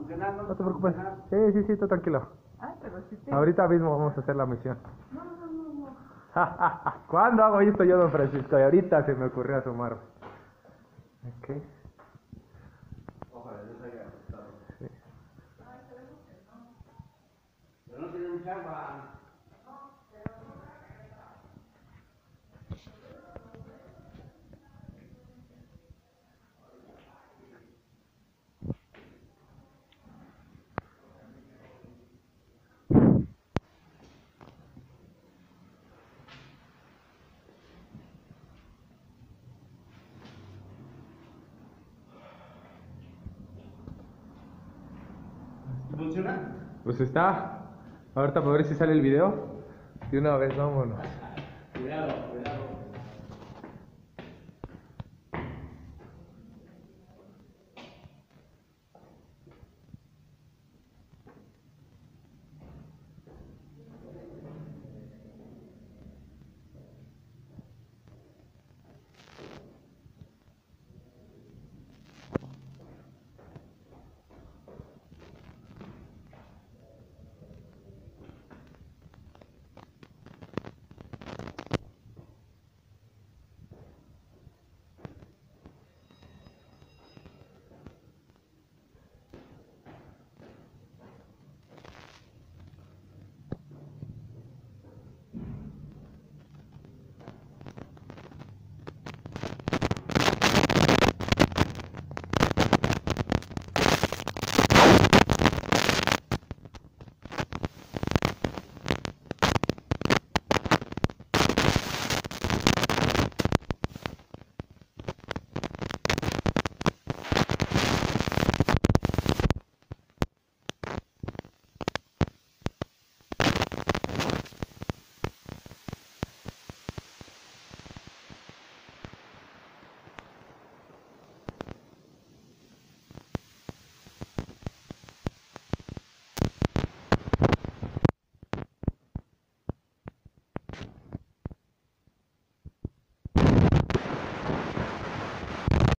funcionando. No te preocupes. Sí, tú tranquilo. Ay, pero si te... Ahorita mismo vamos a hacer la misión. No. ¿Cuándo hago esto yo, don Francisco? Y ahorita se me ocurrió asomarme. Ok. Ojalá no se haya asustado. Sí. Pero no tiene mucha agua. ¿Funciona? Pues está. Ahorita para ver si sale el video. De una vez, vámonos. Cuidado.